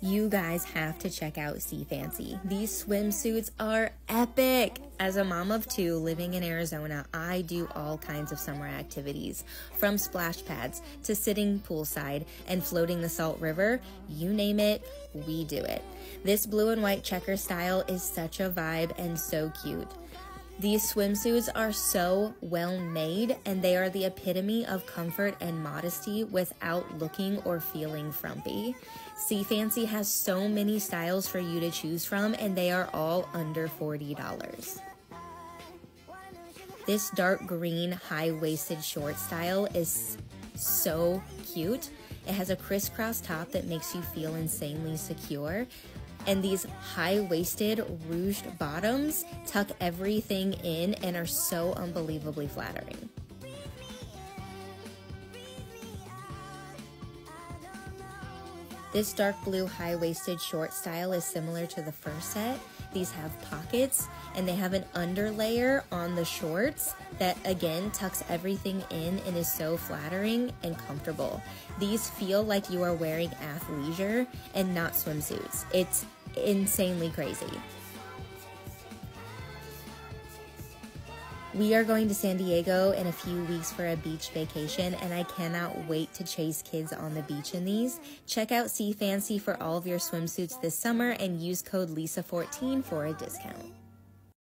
You guys have to check out Sea Fancy. These swimsuits are epic. As a mom of two living in Arizona, I do all kinds of summer activities, from splash pads to sitting poolside and floating the Salt River. You name it, we do it. This blue and white checker style is such a vibe and so cute. These swimsuits are so well made, and they are the epitome of comfort and modesty without looking or feeling frumpy. Sea Fancy has so many styles for you to choose from, and they are all under $40. This dark green high-waisted short style is so cute. It has a crisscross top that makes you feel insanely secure. And these high-waisted ruched bottoms tuck everything in and are so unbelievably flattering. This dark blue high-waisted short style is similar to the first set. These have pockets and they have an underlayer on the shorts that again tucks everything in and is so flattering and comfortable. These feel like you are wearing athleisure and not swimsuits. It's insanely crazy. We are going to San Diego in a few weeks for a beach vacation, and I cannot wait to chase kids on the beach in these. Check out Sea Fancy for all of your swimsuits this summer and use code LISA14 for a discount.